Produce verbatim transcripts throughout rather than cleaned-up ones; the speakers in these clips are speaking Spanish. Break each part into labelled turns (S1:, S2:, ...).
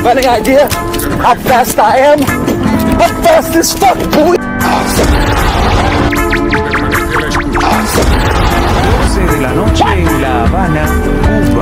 S1: have any idea how fast I am? I'm fast as fuck, boy.
S2: doce de la noche en La Habana, Cuba.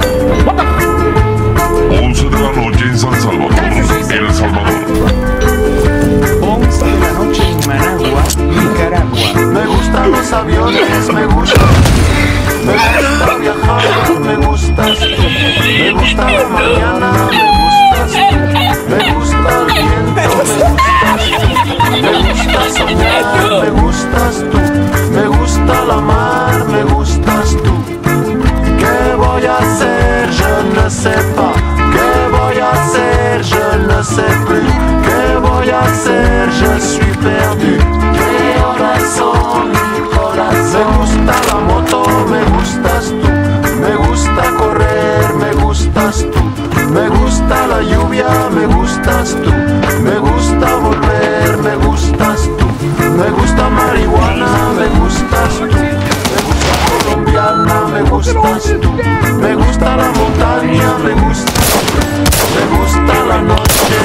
S3: once de la noche en San Salvador, El Salvador.
S2: once de la noche en Managua, Nicaragua.
S4: Me gustan los aviones, me gusta. Me gusta viajar, me gustas tú. Me gusta la mañana, me gustas tú. Me gusta el viento, me gustas tú. Me gusta soñar, me gustas tú. Me gusta la mar, me gustas tú. ¿Qué voy a hacer? Je ne sais pas. ¿Qué voy a hacer? Je ne sais plus. ¿Qué voy a hacer? Je suis perdu. ¿Qué horas son? Mi corazón. Me gusta la moto, me gustas tú. Me gusta correr, me gustas tú. Me gusta la lluvia, me gustas tú. Me gusta volver, me gustas tú. Me gusta marihuana, me gustas tú. Me gusta colombiana, me gustas tú. Me gusta la montaña, me gustas tú. Me gusta la noche.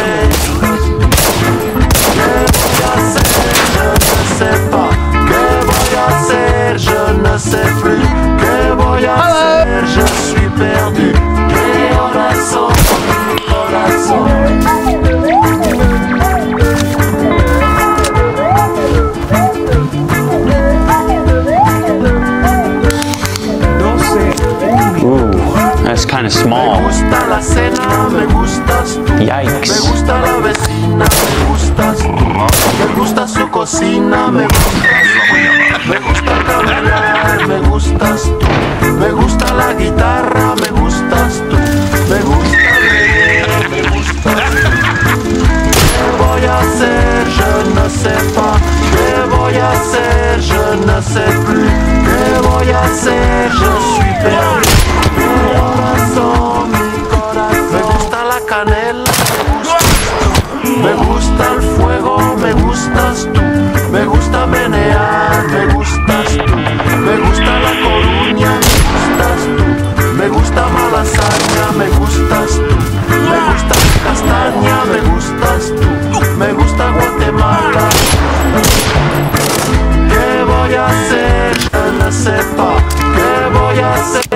S4: ¿Qué voy a hacer? Je ne sais pas. ¿Qué voy a hacer? Je ne sais plus. ¿Qué voy a hacer? Je suis perdu. ¿Qué horas son? Mi corazón.
S5: That's kind of small.
S4: Me gusta la cena, me gustas tú.
S5: Yikes.
S4: Me gusta la vecina, me gustas tú. Me gusta su cocina, me gustas tú. Me gusta caminar, me gustas tú. Me gusta la guitarra, me gustas tú. Me gusta leer, me gustas tú. ¿Qué voy a hacer? Je ne sais pas. ¿Qué voy a hacer? Je ne sais plus. ¿Qué voy a hacer? Je suis perdu. Mi corazón, mi corazón. Me gusta la canela, me gustas tú. Me gusta el fuego, me gustas tú. Me gusta menear, me gustas tú. Me gusta la Coruña, me gustas tú. Me gusta Malasaña, me gustas tú. Me gusta Castaña, me gustas tú. Me gusta Guatemala. ¿Qué voy a hacer? Je ne sais pas. ¿Qué voy a hacer?